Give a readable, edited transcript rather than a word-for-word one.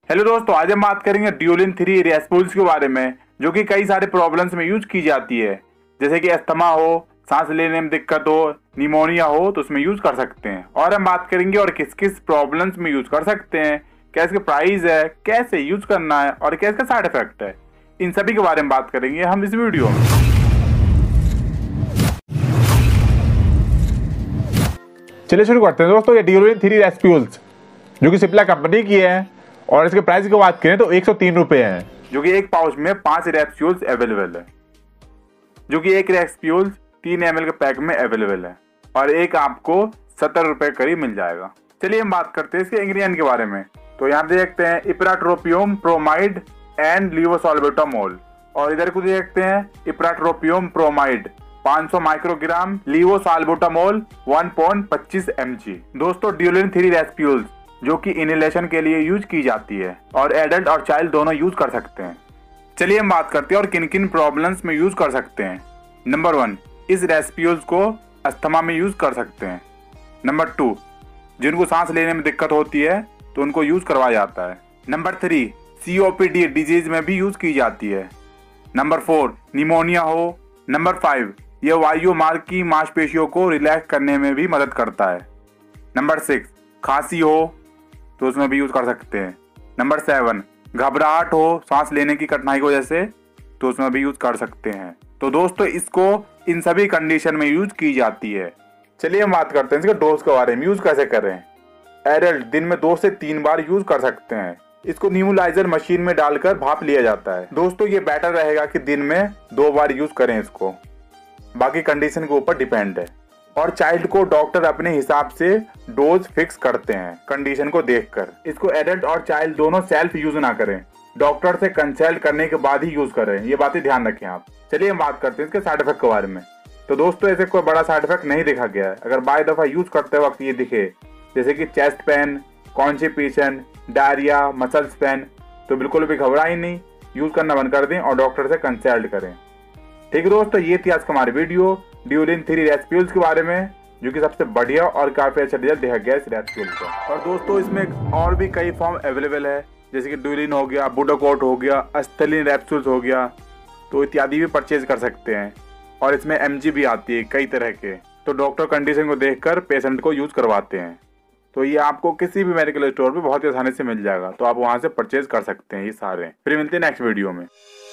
Hello दोस्तों, आज हम बात करेंगे ड्यूलिन 3 रेस्पूल्स के बारे में, जो कि कई सारे प्रॉब्लम्स में यूज की जाती है। जैसे कि अस्थमा हो, सांस लेने में दिक्कत हो, निमोनिया हो तो उसमें यूज कर सकते हैं। और हम बात करेंगे और किस किस प्रॉब्लम्स में यूज कर सकते हैं, क्या इसके प्राइस है, कैसे यूज करना है और क्या इसका साइड इफेक्ट है। इन सभी के बारे में बात करेंगे हम इस वीडियो में। चलिए शुरू करते हैं दोस्तों। ये ड्यूलिन 3 रेस्पूल्स जो कि सिप्ला कंपनी की है और इसके प्राइस की बात करें तो 103 रुपए है, जो कि एक पाउच में 5 रेस्पूल्स अवेलेबल है, जो कि एक रेस्पूल्स 3 ml के पैक में अवेलेबल है और एक आपको 70 रुपए करीब मिल जाएगा। चलिए हम बात करते हैं इसके इंग्रेडिएंट के बारे में। तो यहाँ देखते हैं इप्राट्रोपियम ब्रोमाइड एंड लीवोसॉल्बुटामोल, और इधर को देखते हैं ipratropium bromide 500 microgram, levosalbutamol 1.25 mg। दोस्तों ड्यूलिन 3 रेस्पूल्स जो कि इनहेलेशन के लिए यूज की जाती है और एडल्ट और चाइल्ड दोनों यूज कर सकते हैं। चलिए हम बात करते हैं और किन किन प्रॉब्लम्स में यूज कर सकते हैं। नंबर 1, इस रेस्पूल्स को अस्थमा में यूज कर सकते हैं। नंबर 2, जिनको सांस लेने में दिक्कत होती है तो उनको यूज करवाया जाता है। नंबर 3, COPD डिजीज में भी यूज की जाती है। नंबर 4, निमोनिया हो। नंबर 5, यह वायु मार्ग की मांसपेशियों को रिलैक्स करने में भी मदद करता है। नंबर 6, खांसी हो तो उसमें भी यूज कर सकते हैं। नंबर 7, घबराहट हो सांस लेने की कठिनाई की वजह से तो उसमें भी यूज कर सकते हैं। तो दोस्तों इसको इन सभी कंडीशन में यूज की जाती है। चलिए हम बात करते हैं इसके डोज के बारे में, यूज कैसे करें। एडल्ट दिन में 2 से 3 बार यूज कर सकते हैं। इसको न्यूमलाइजर मशीन में डालकर भाप लिया जाता है। दोस्तों ये बेटर रहेगा कि दिन में 2 बार यूज करें इसको, बाकी कंडीशन के ऊपर डिपेंड है। और चाइल्ड को डॉक्टर अपने हिसाब से डोज फिक्स करते हैं कंडीशन को देखकर। इसको एडल्ट और चाइल्ड दोनों सेल्फ यूज ना करें, डॉक्टर से कंसल्ट करने के बाद ही यूज करें, ये बातें ध्यान रखें आप। चलिए हम बात करते हैं इसके साइड इफेक्ट के बारे में। तो दोस्तों ऐसे कोई बड़ा साइड इफेक्ट नहीं देखा गया है। अगर बाय दफा यूज करते वक्त ये दिखे जैसे कि chest pain, constipation, diarrhoea, muscles pain, तो बिल्कुल भी घबराएं नहीं, यूज करना बंद कर दें और डॉक्टर से कंसल्ट करें। ठीक है दोस्तों, ये थी आज का हमारी वीडियो ड्यूलिन 3 रेस्पूल्स के बारे में, जो कि सबसे बढ़िया और काफी अच्छा रिजल्ट देखा गया इस रेस्पूल का। और दोस्तों इसमें और भी कई फॉर्म अवेलेबल है, जैसे कि ड्यूलिन हो गया, बुडाकोट हो गया, अस्थलिन रेस्पूल्स हो गया, तो इत्यादि भी परचेज कर सकते हैं। और इसमें mg भी आती है कई तरह के, तो डॉक्टर कंडीशन को देखकर पेशेंट को यूज करवाते हैं। तो ये आपको किसी भी मेडिकल स्टोर पे बहुत ही आसानी से मिल जाएगा, तो आप वहां से परचेज कर सकते हैं ये सारे। फिर मिलते हैं नेक्स्ट वीडियो में।